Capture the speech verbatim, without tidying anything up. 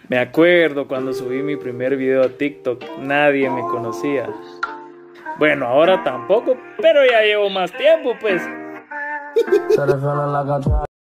Me acuerdo cuando subí mi primer video a TikTok, nadie me conocía. Bueno, ahora tampoco, pero ya llevo más tiempo, pues.